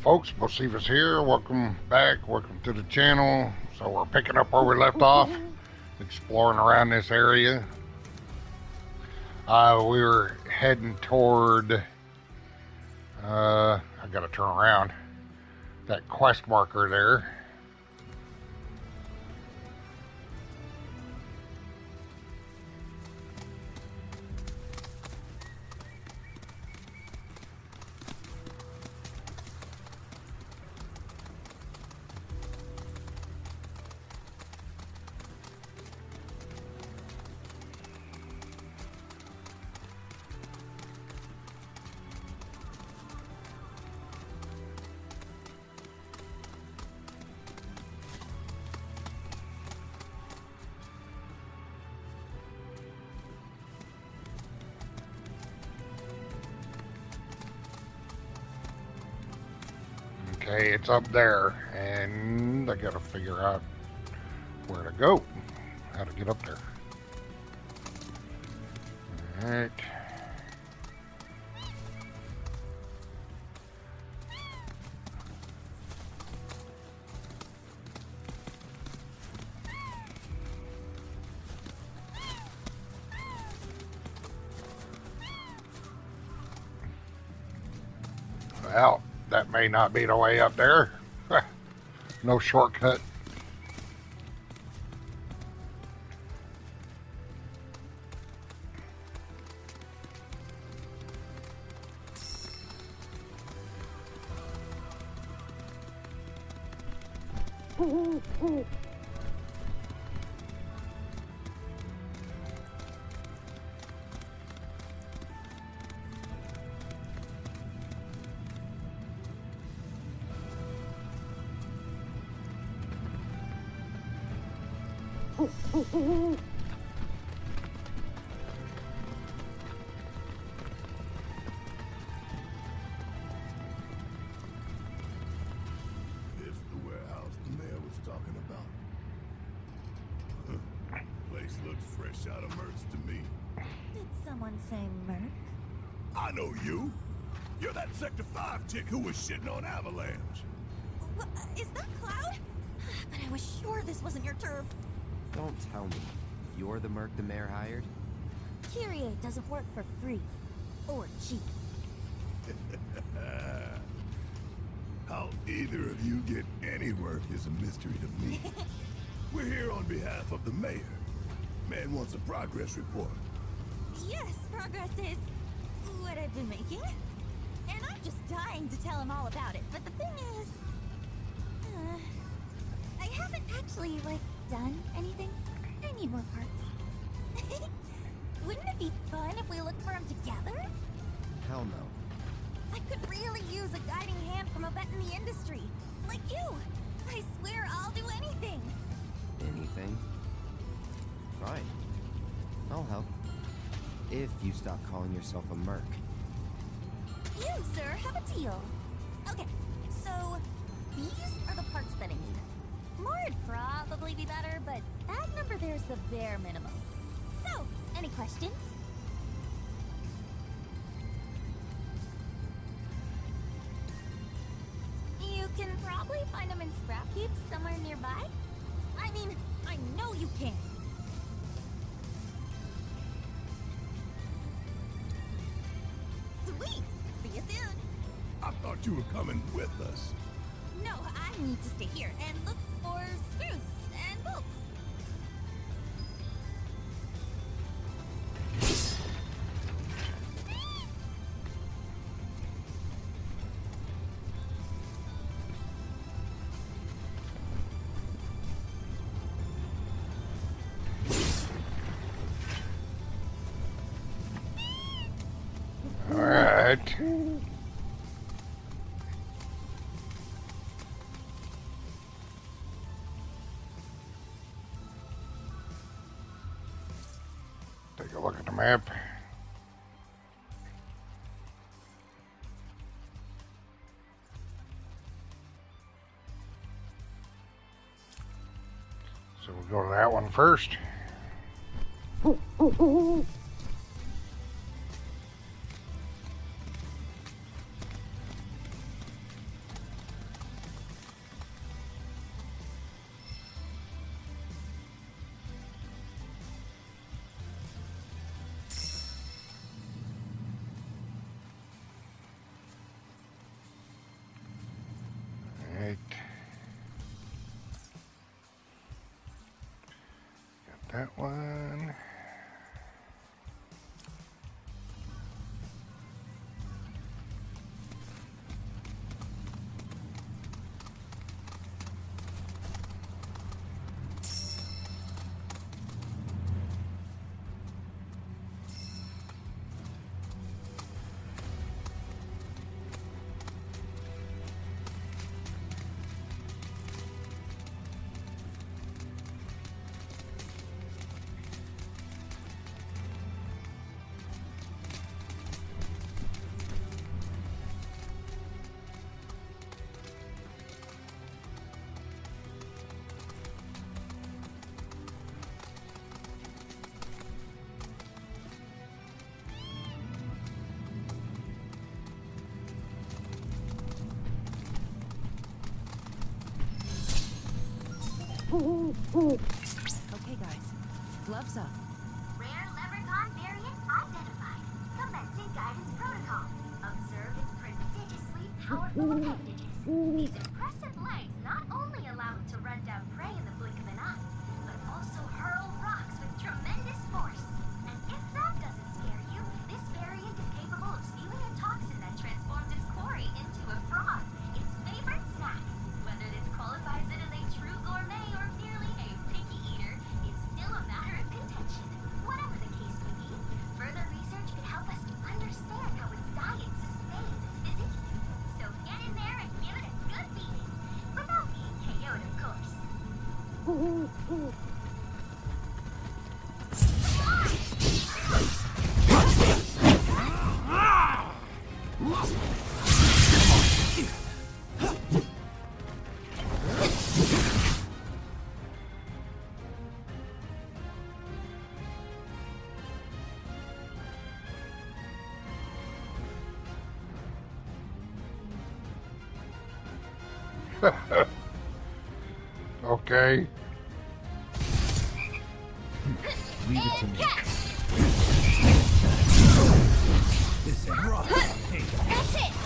folks, Bocephus here. Welcome back. Welcome to the channel. So we're picking up where we left off, exploring around this area. We were heading toward, I gotta turn around, that quest marker there. Okay, it's up there, and I gotta figure out where to go, how to get up there. Alright. Well, that may not be the way up there. No shortcut. I know you. You're that Sector 5 chick who was shitting on Avalanche. What, is that Cloud? But I was sure this wasn't your turf. Don't tell me. You're the merc the mayor hired? Kyrie doesn't work for free. Or cheap. How either of you get any work is a mystery to me. We're here on behalf of the mayor. Man wants a progress report. Yes, progress is what I've been making. And I'm just dying to tell him all about it. But the thing is, I haven't actually, done anything. I need more parts. Wouldn't it be fun if we looked for him together? Hell no. I could really use a guiding hand from a vet in the industry. Like you. I swear I'll do anything. Anything? Fine. I'll help. If you stop calling yourself a merc. You, sir, have a deal. Okay, so these are the parts that I need. More'd probably be better, but that number there's the bare minimum. So, any questions? You can probably find them in scrap heaps somewhere nearby. I mean, I know you can. Sweet! See you soon! I thought you were coming with us. No, I need to stay here and look for screws and bolts. All right. Take a look at the map. So we'll go to that one first. that one. Okay, guys. Gloves up. Rare leprechaun variant identified. Commencing guidance protocol. Observe its prodigiously powerful appendages. These impressive legs not only allow it to run down prey in the blink of an eye, but also hurl rocks with tremendous force. And if that doesn't scare you, this variant is capable of spewing a toxin that transforms its quarry into a frog, its favorite snack. Whether this qualifies it as a true gourmet or merely a picky eater is still a matter of contention. Whatever the case may be, further research could help us to understand how its diet sustains its physique. So get in there and give it a good beating, without being KO'd, of course. Okay. Leave it to me. This is rough. Hey, That's it!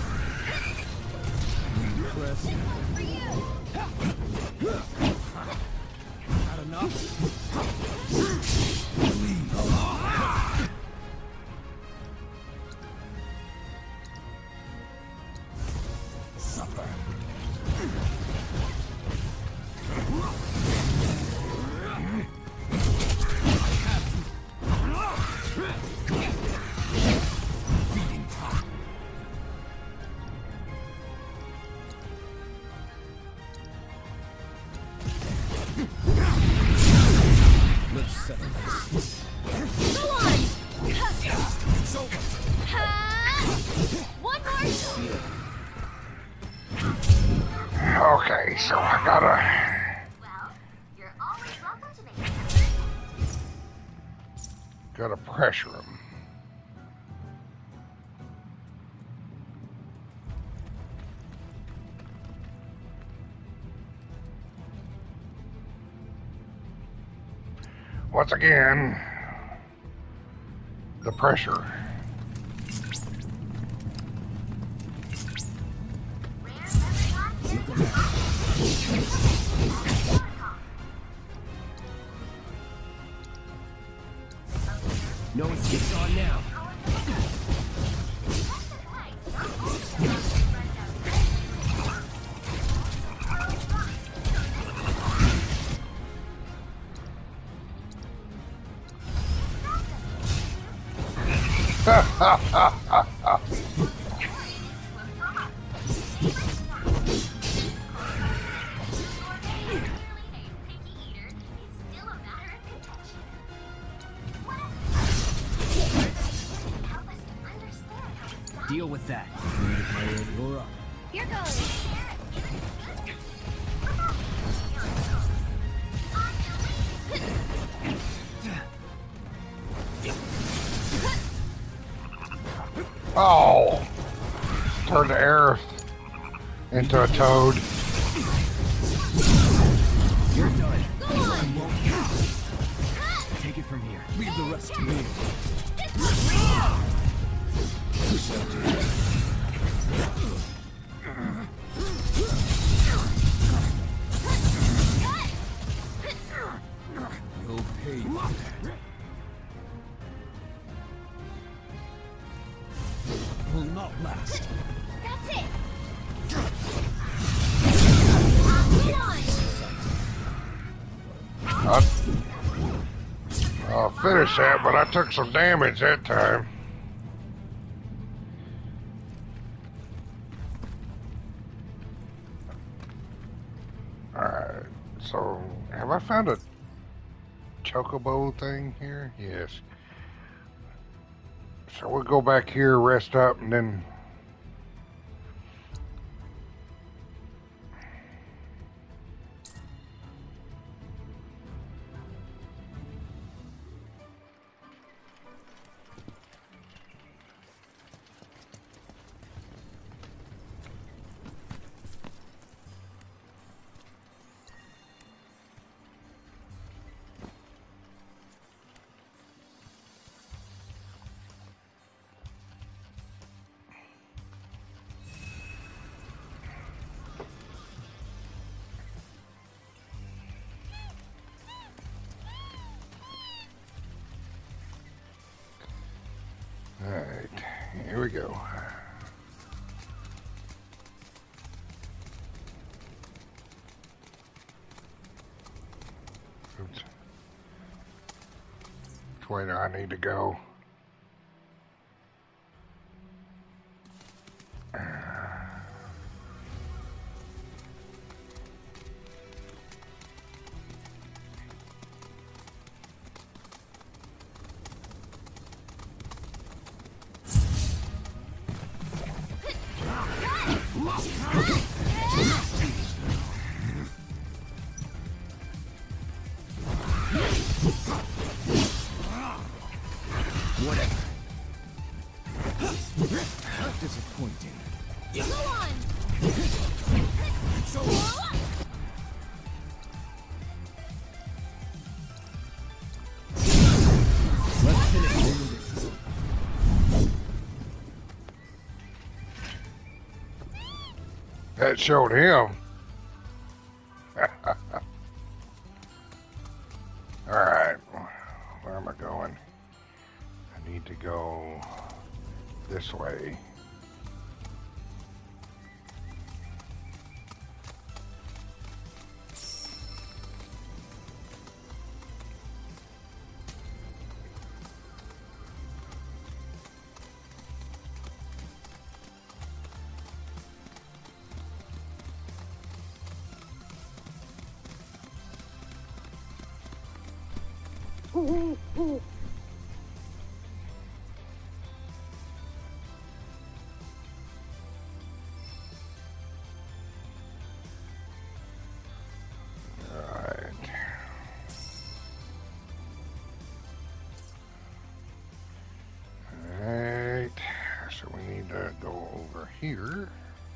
press. For you! Not enough. Supper. Let's settle this. Go on! It's over. One more! Okay, so I gotta. Well, you're always welcome to make Gotta pressure him. Once again, the pressure. Rare leprechaun No escape on now. Deal with that. You're up. Here goes. Oh! Turn the air into a toad. You're done. Go on. Take it from here. Leave the rest to me. You'll pay. Will not last. That's it! I'll finish that, but I took some damage that time. Alright, so have I found a chocobo thing here? Yes. So we'll go back here, rest up, and then... Alright, here we go. Oops. Which way do I need to go? Whatever. Disappointing. Go on! Let's finish this. That showed him. Alright, where am I going? I need to go this way. Alright. Alright, so we need to go over here.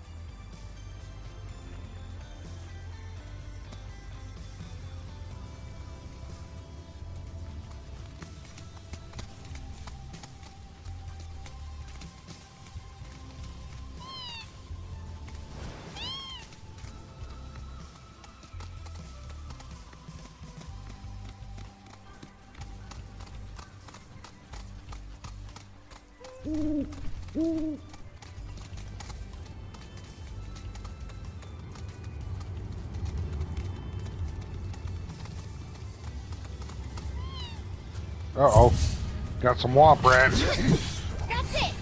Uh-oh. Got some womp rats. That's it!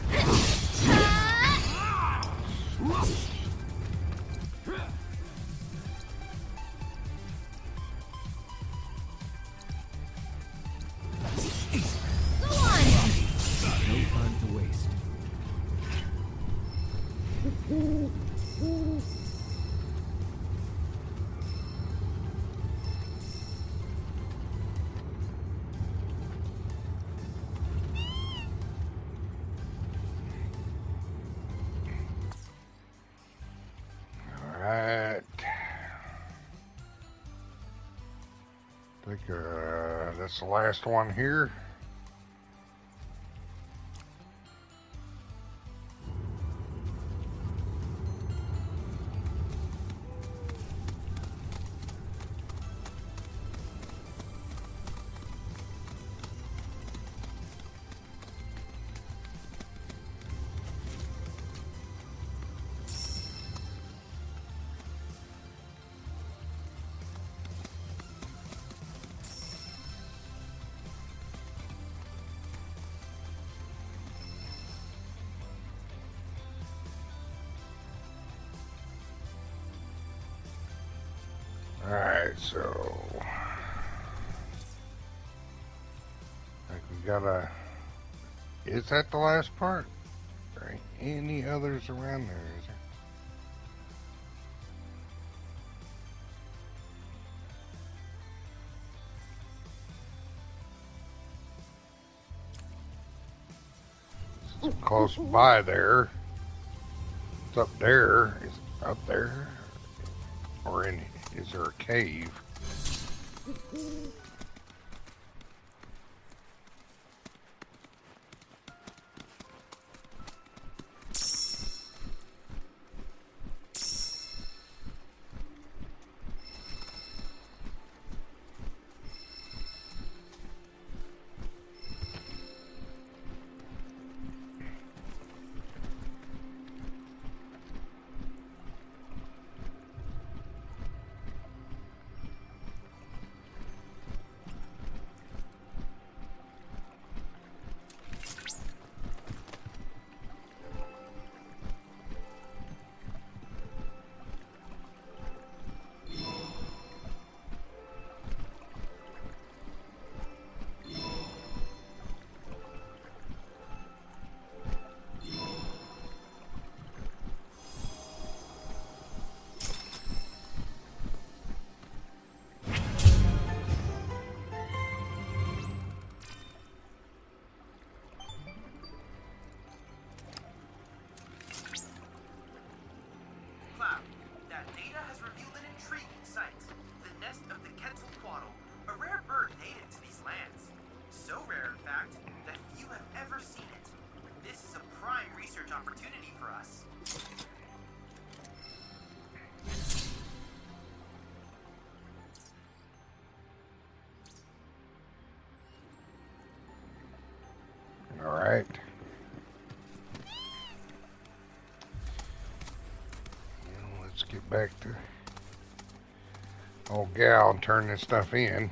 Go on! No time to waste. Alright. I think that's the last one here. Alright, so I think we gotta. Is that the last part? There ain't any others around there, is there? It's close by there. It's up there. Is it up there? Or is there a cave? Alright. Let's get back to old gal and turn this stuff in.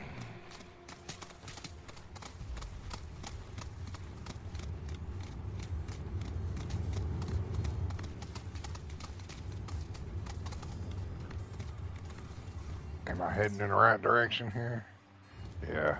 Am I heading in the right direction here? Yeah.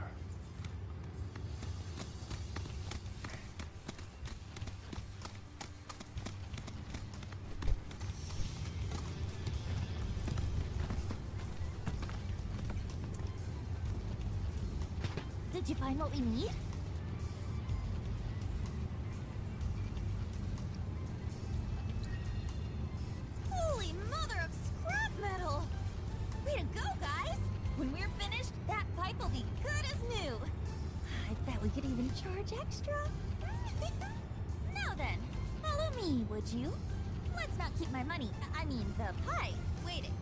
Did you find what we need? Holy mother of scrap metal! Way to go, guys! When we're finished, that pipe will be good as new. I bet we could even charge extra. Now then, follow me, would you? Let's not keep my money, I mean the pipe, waiting.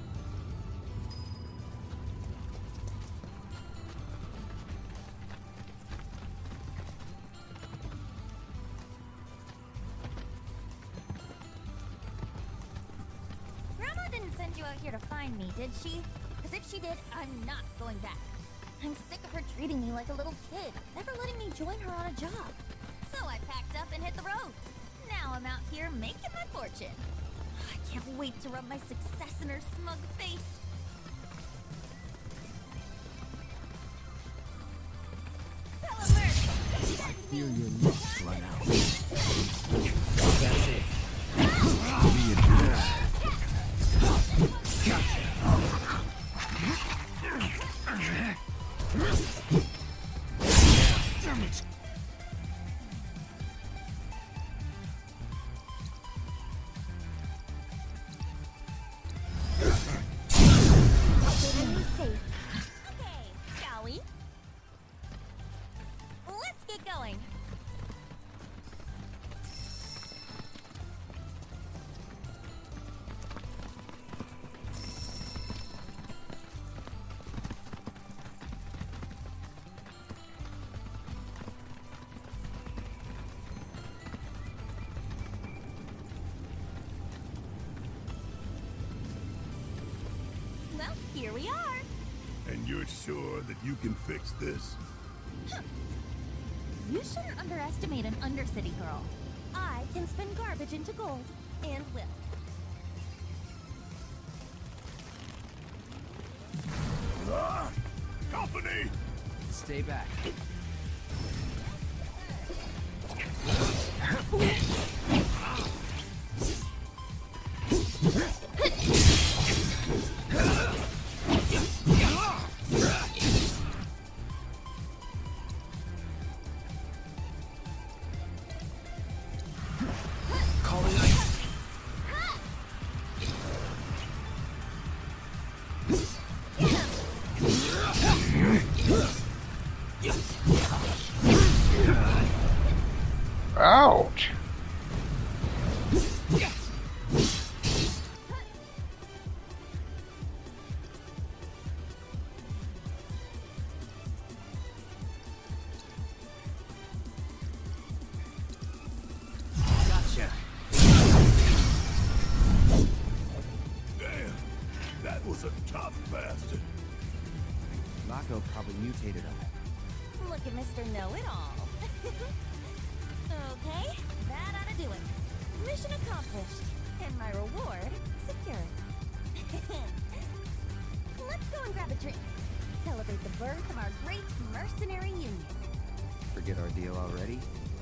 Out here to find me, did she? Because if she did, I'm not going back. I'm sick of her treating me like a little kid, never letting me join her on a job. So I packed up and hit the road. Now I'm out here making my fortune. I can't wait to rub my success in her smug face. Bella Merc! Feel your lust run out. That's it. Be advised. Gotcha. Damn it. Safe. Okay, shall we? Let's get going. Well, here we are. And you're sure that you can fix this? You shouldn't underestimate an Undercity girl. I can spin garbage into gold, and will. Company! Stay back. Calling ice. Ouch! Gotcha. Damn, that was a tough bastard. Mako probably mutated him. Look at Mr. Know-It-All. Okay, that ought to do it. Mission accomplished. And my reward secured. Let's go and grab a drink. Celebrate the birth of our great mercenary union. Forget our deal already?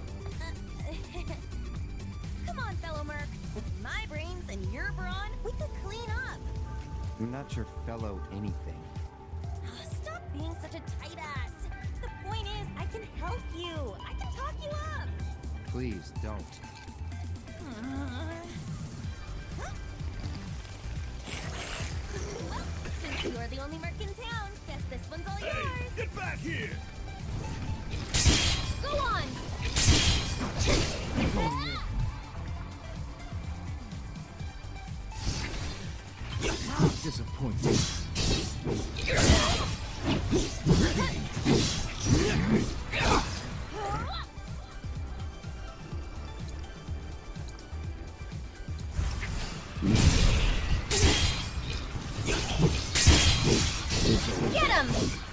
Come on, fellow merc. With my brains and your brawn, we could clean up. I'm not your fellow anything. Stop being such a tight ass. The point is, I can help you. I can talk you up. Please don't. Well, since you're the only merc in town, guess this one's all Hey, yours. get back here! Go on. Disappointing. Get him!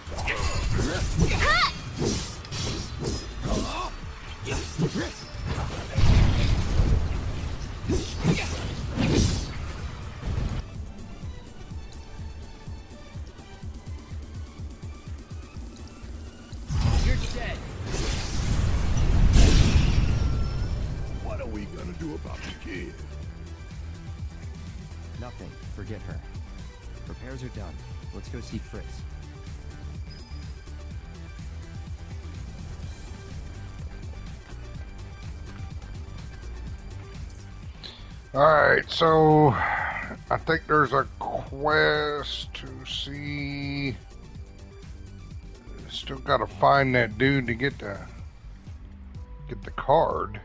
Ha! You're dead. What are we gonna do about the kid? Nothing. Forget her. Repairs are done. Let's go see Fritz. Alright, so I think there's a quest to see. Still gotta find that dude to get the card.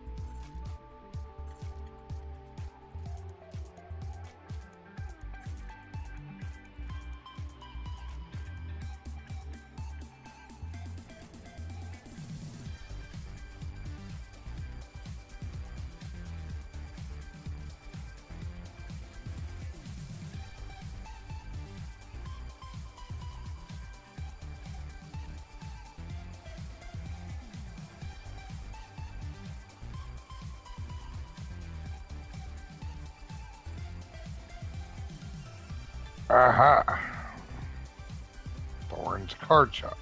Aha! Thorn's card shop.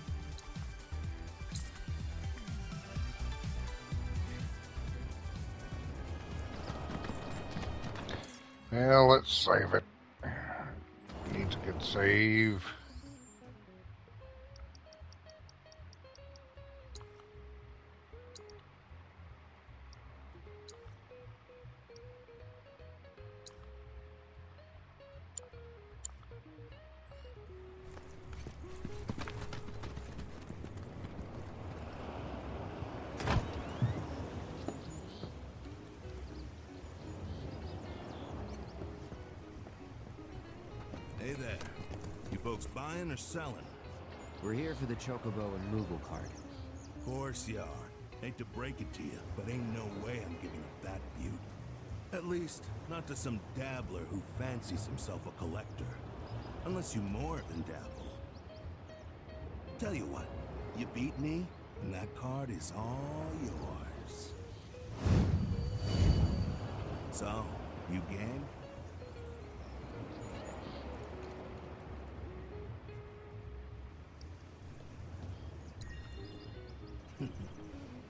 Well, let's save it. Need to get save. Hey there. You folks buying or selling? We're here for the Chocobo and Moogle card. Of course you are. Hate to break it to you, but ain't no way I'm giving up that beaut. At least, not to some dabbler who fancies himself a collector. Unless you more than dabble. Tell you what, you beat me, and that card is all yours. So, you game?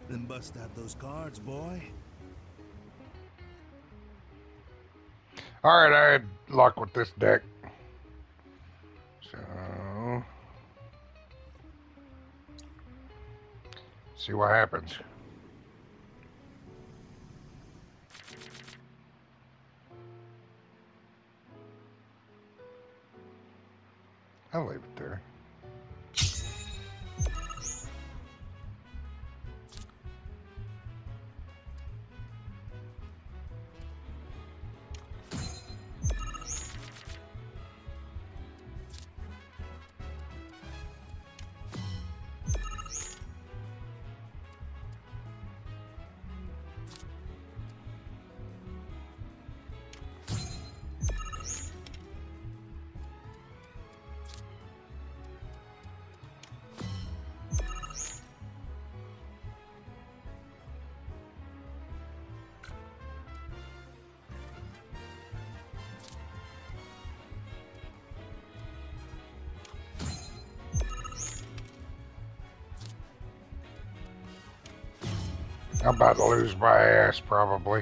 Then bust out those cards, boy. Alright, I had luck with this deck. So... see what happens. I'll leave it there. I'm about to lose my ass, probably.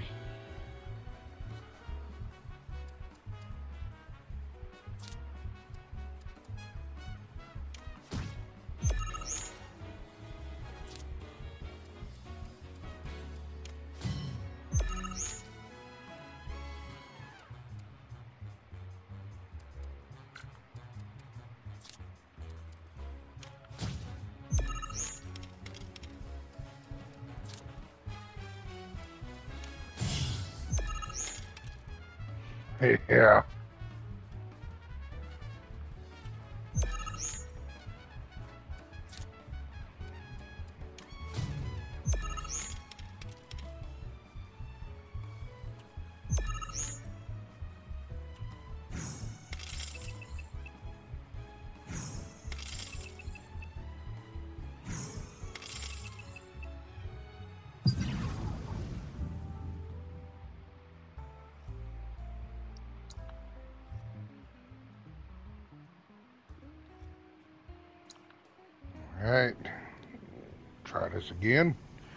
Yeah. All right. Try this again.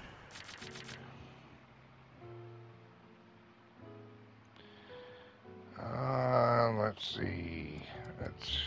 Let's see. That's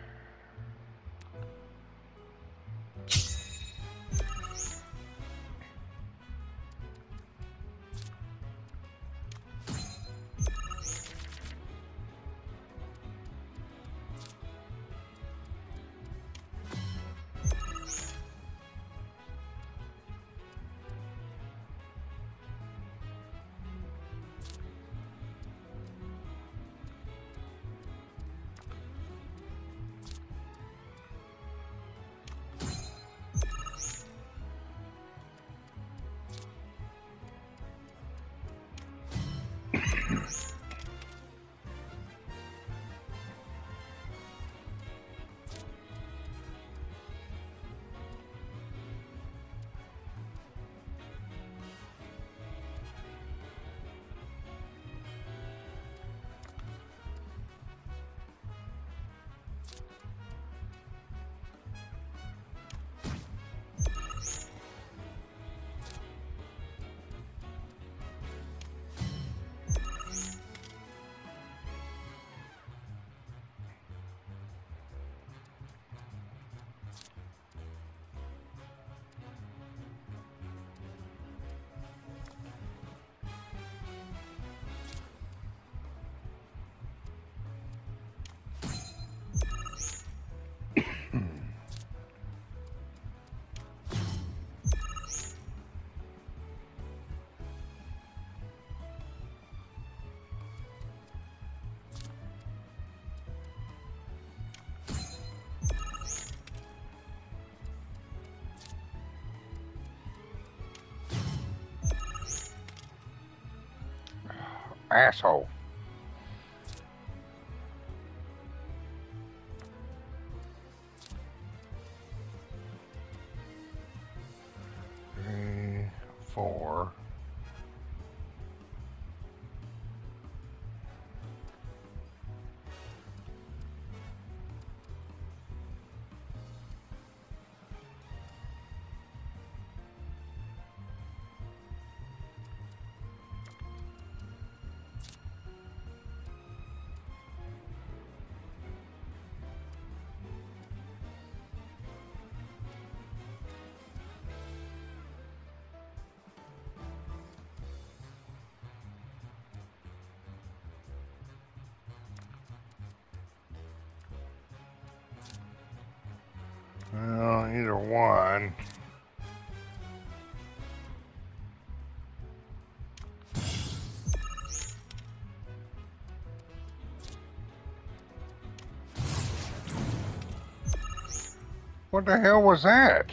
asshole. Three, four. one. What the hell was that?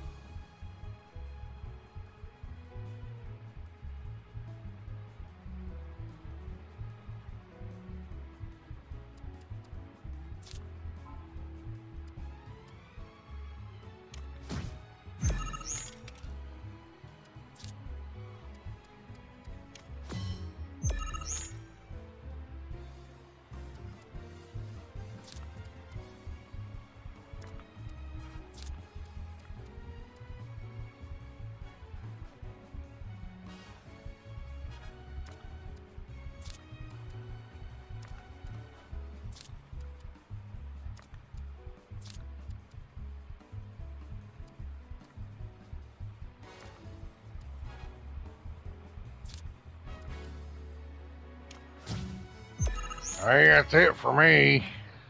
Hey, that's it for me.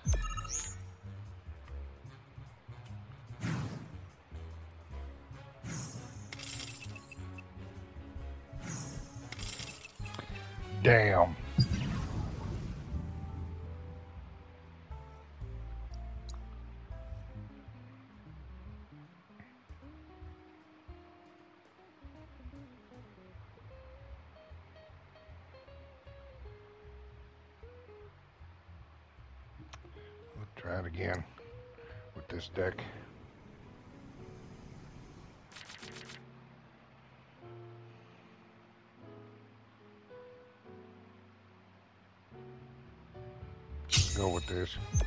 Damn. Try it again with this deck. Go with this.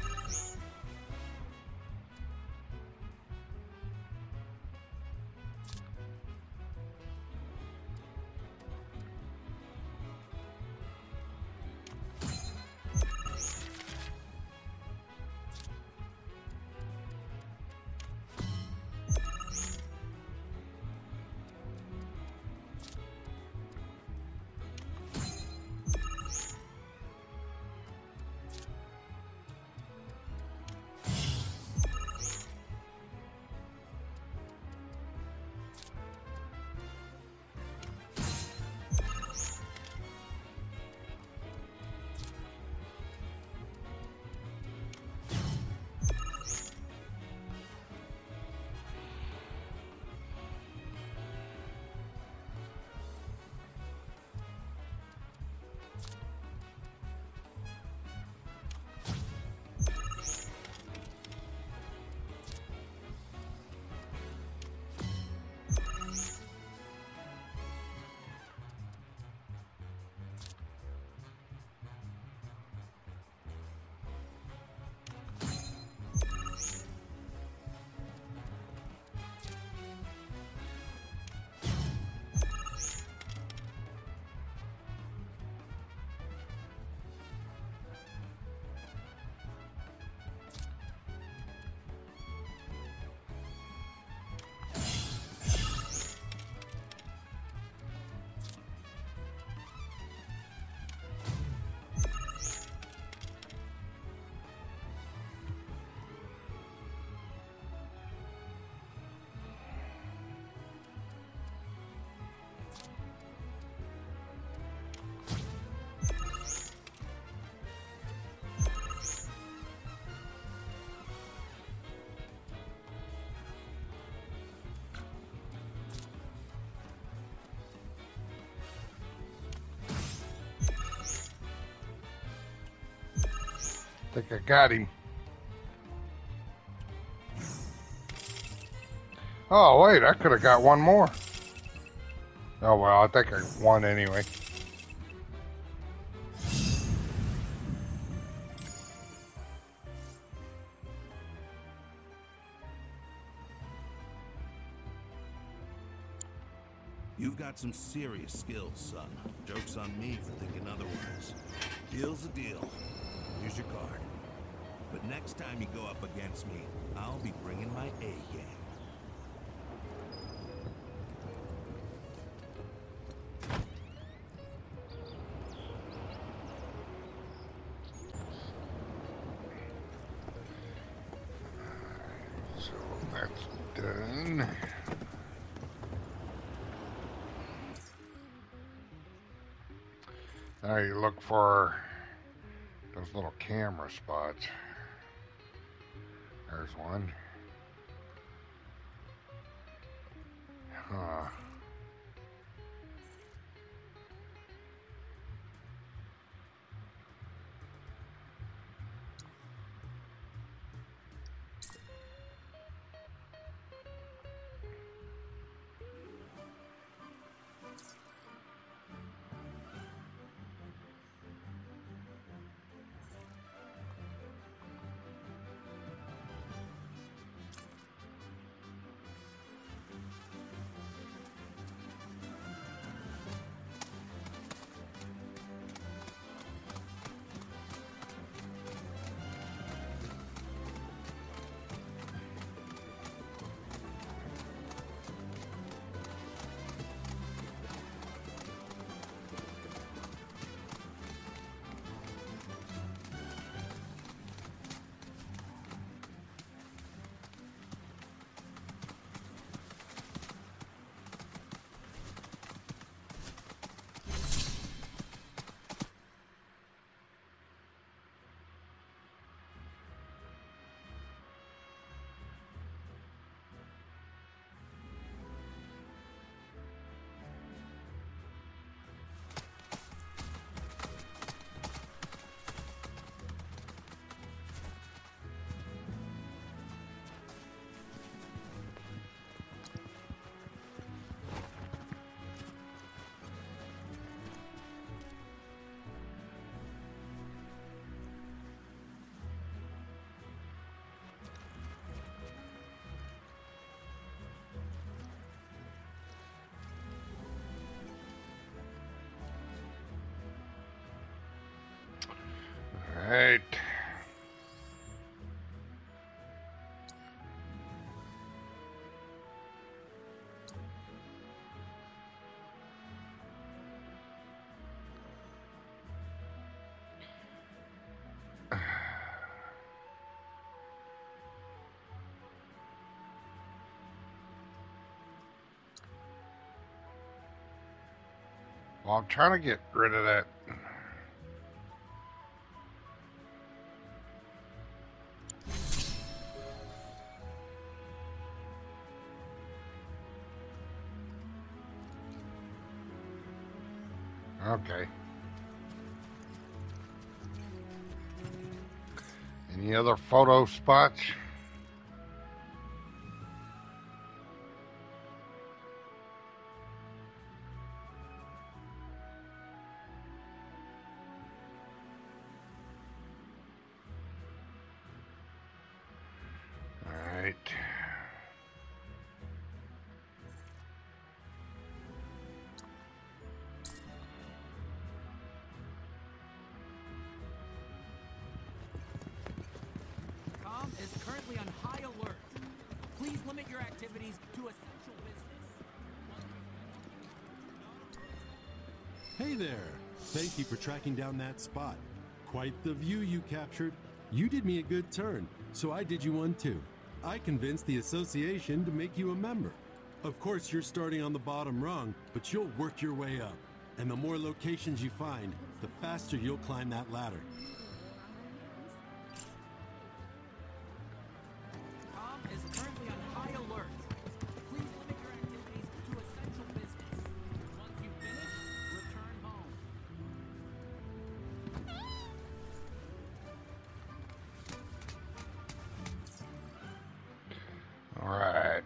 Think I got him. Oh, wait, I could have got one more. Oh, well, I think I won anyway. You've got some serious skills, son. Joke's on me for thinking otherwise. Deal's a deal. Here's your card. But next time you go up against me, I'll be bringing my A game. So that's done. Now you look for those little camera spots. There's one. Huh. Right. Well, I'm trying to get rid of that. Okay. Any other photo spots? All right. Com is currently on high alert. Please limit your activities to essential business. Hey there! Thank you for tracking down that spot. Quite the view you captured. You did me a good turn, so I did you one too. I convinced the association to make you a member. Of course, you're starting on the bottom rung, but you'll work your way up. And the more locations you find, the faster you'll climb that ladder. Com is currently on high alert. Please limit your activities to essential business. Once you finish, return home. All right.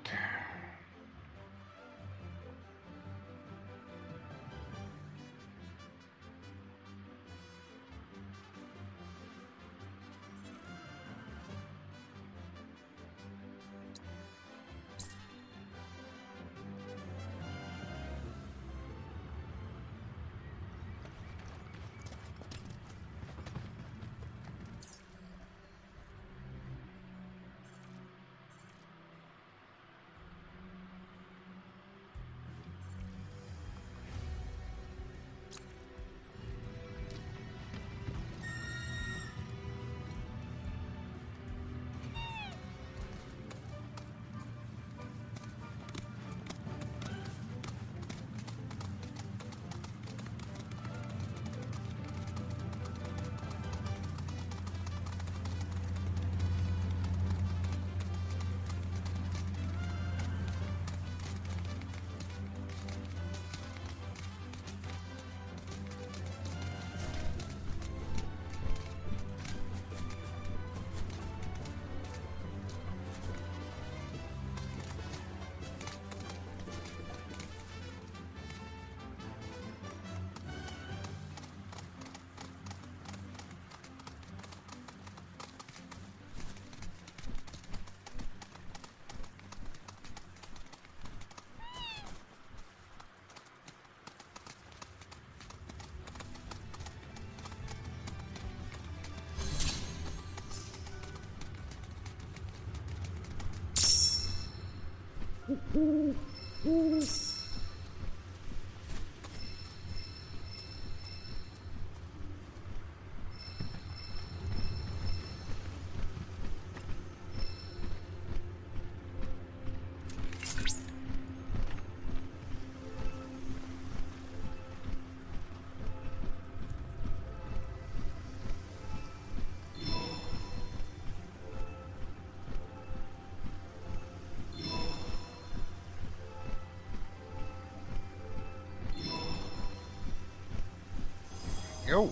Yo.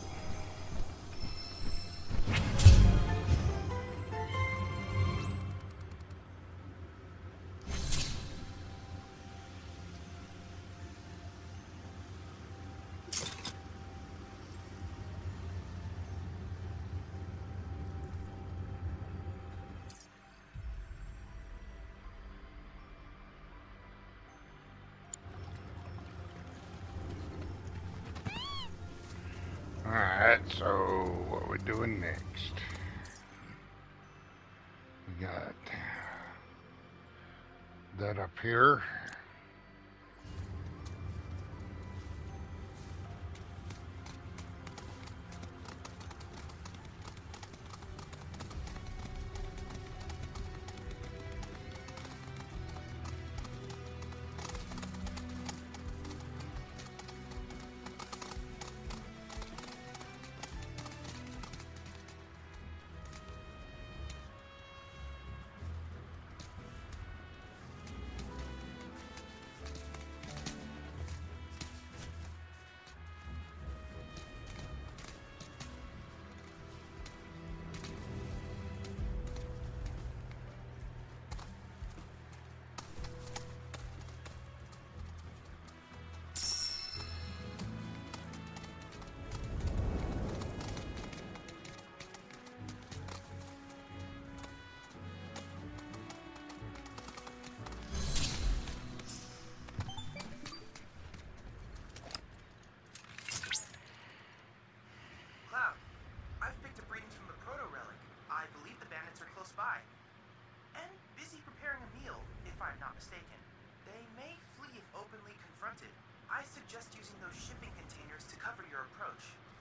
Alright, so what we doing next? We got that up here. Cloud, I've picked up readings from the proto-relic. I believe the bandits are close by. And busy preparing a meal, if I'm not mistaken. They may flee if openly confronted. I suggest using those shipping containers to cover your approach.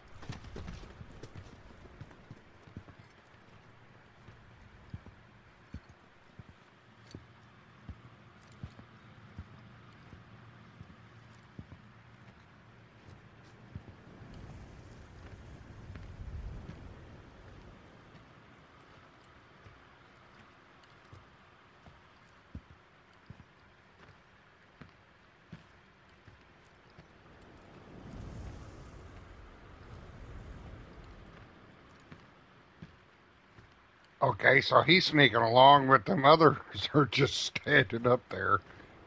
Okay, so he's sneaking along with them others are just standing up there.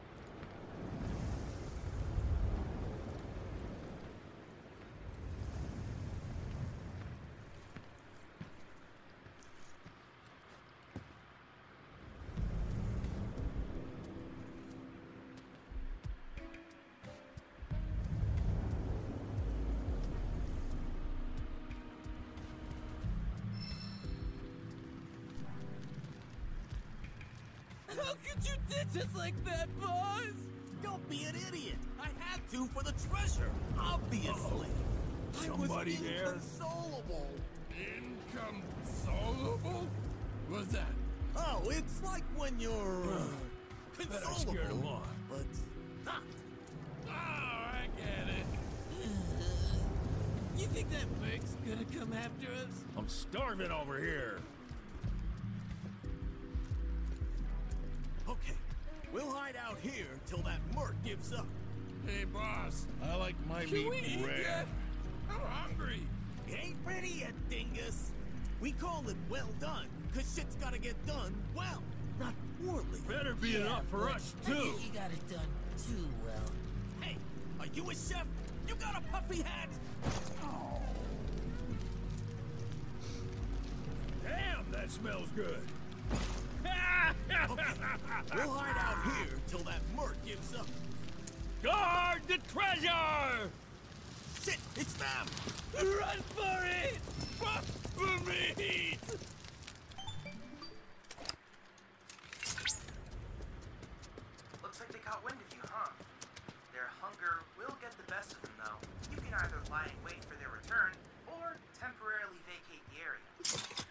How could you ditch us like that, boss? Don't be an idiot. I had to for the treasure, obviously. Somebody there? Inconsolable. Inconsolable? What's that? Oh, it's like when you're Bet I consolable, scared him off. but not. Oh, I get it. You think that Merc's gonna come after us? I'm starving over here. Okay, we'll hide out here till that Merc gives up. Hey, boss. I like my Can we meat eat rare. yet? I'm hungry. You ain't ready yet, dingus. We call it well done, cause shit's gotta get done well, not poorly. Better be enough for us, too. You got it done too well. Hey, are you a chef? You got a puffy hat? Damn, that smells good. Okay, we'll hide out here till that Merc gives up. Guard the treasure! Shit, it's them! Run for it! Fuck for me! Looks like they caught wind of you, huh? Their hunger will get the best of them, though. You can either lie in wait for their return, or temporarily vacate the area.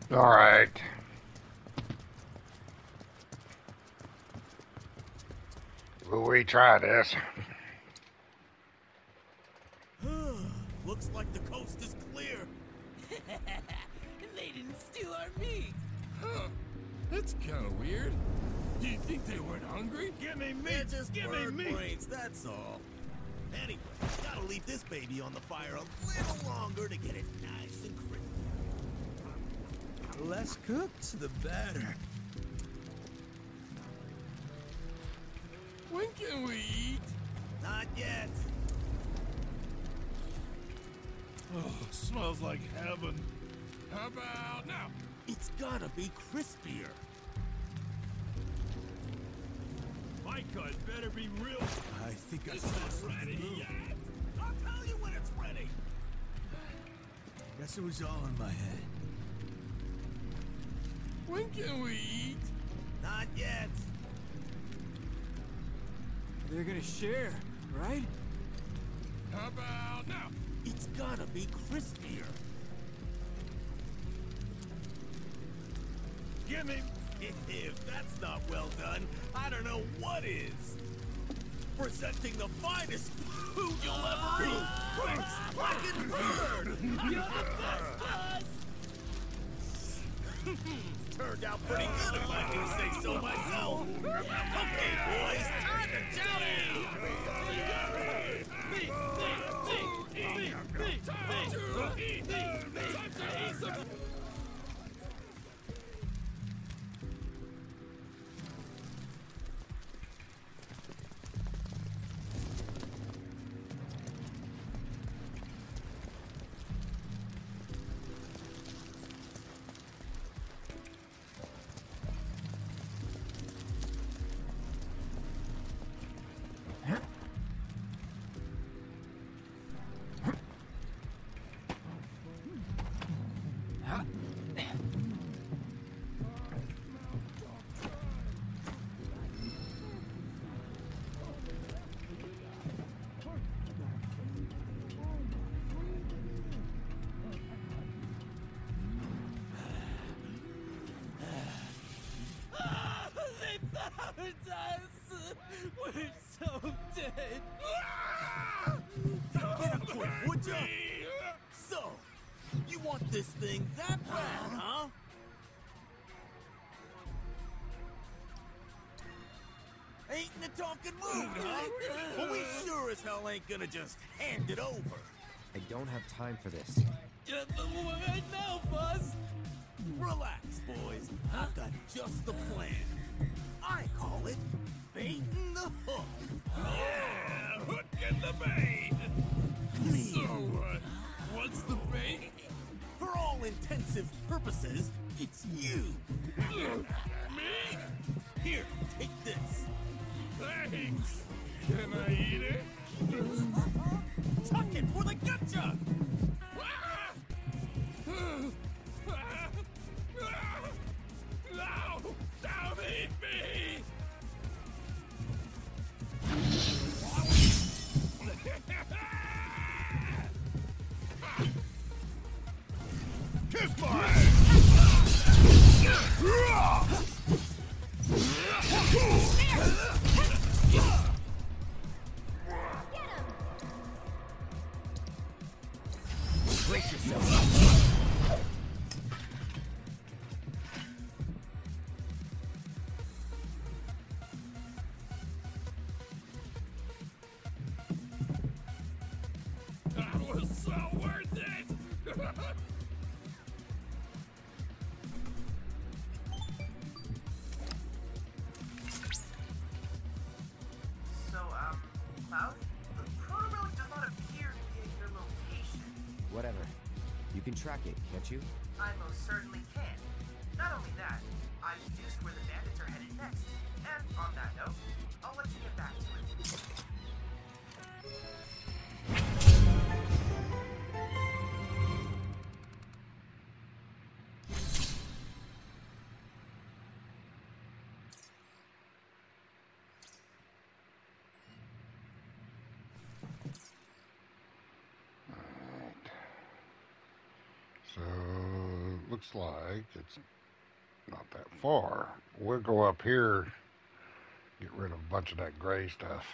All right. Will we try this? Looks like the coast is clear. They didn't steal our meat. Huh. That's kind of weird. Do you think they weren't hungry? Give me meat. Yeah, just give bird me meat. brains, That's all. Anyway, gotta leave this baby on the fire a little longer to get it nice and crispy. Less cooked, the better. When can we eat? Not yet. Oh, smells like heaven. How about now? It's gotta be crispier. My cut better be real. I think I It's saw not something ready move. yet. I'll tell you when it's ready. Guess it was all in my head. When can we eat? Not yet. They're gonna share, right? How about now? It's gotta be crispier. Give me. If that's not well done, I don't know what is. Presenting the finest food you'll ever eat. Frank's Blackened Bird. You're the best, boss! Turned out pretty good if I do say so myself. Okay, boys, time to chow down. They found us! We're so dead! Get a quick, would ya? So, you want this thing that bad, huh? Ain't in the talking mood, huh? Well, we sure as hell ain't gonna just hand it over. I don't have time for this. Right now, boss! Relax, boys. I've got just the plan. I call it baiting the hook. Yeah, hook in the bait. So what? What's the bait? For all intensive purposes, it's you. Me? Here, take this. Thanks. Can I eat it? Tuck it for the gotcha! No! Don't eat me! Kiss my Brace yourself. That was so worth it! So, Cloud? The proto relic does not appear to be at your location. Whatever. You can track it, can't you? I most certainly can. Not only that, I've deduced where the bandits are headed next. And on that note, I'll let you get back to it. So looks like it's not that far. We'll go up here, get rid of a bunch of that gray stuff.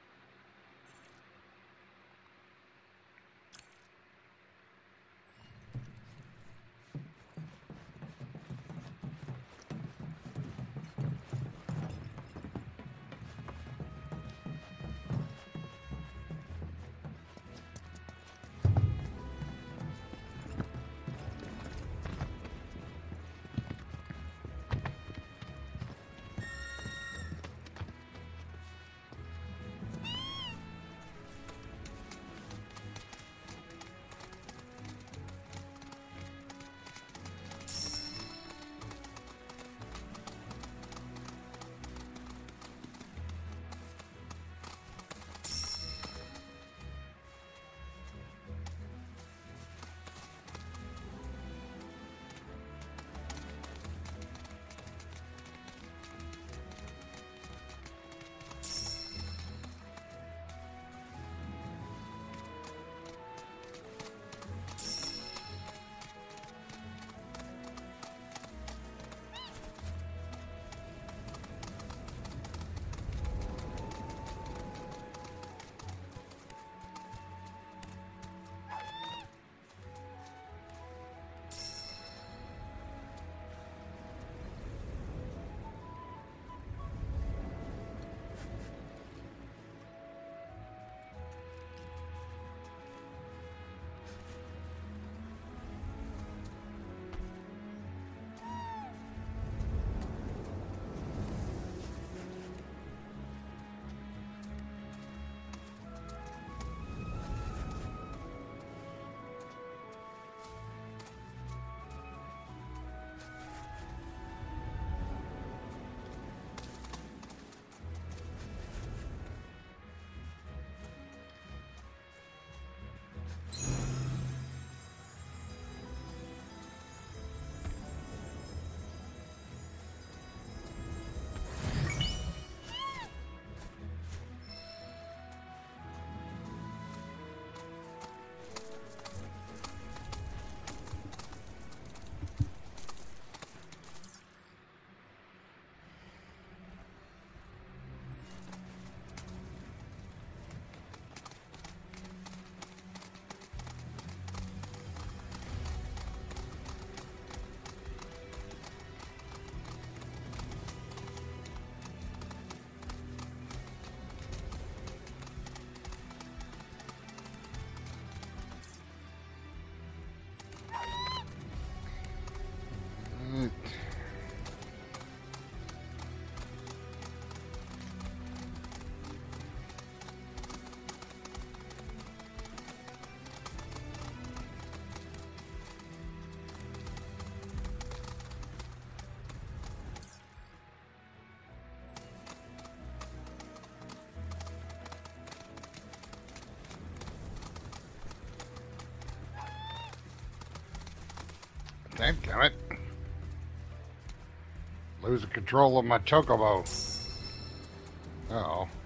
Damn it. Losing control of my chocobo. Uh-oh.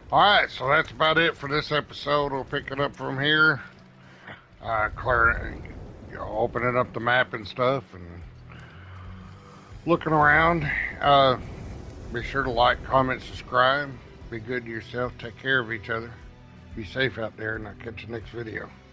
Alright, so that's about it for this episode. We'll pick it up from here. Opening up the map and stuff and looking around. Be sure to like, comment, subscribe. Be good to yourself. Take care of each other. Be safe out there, and I'll catch you next video.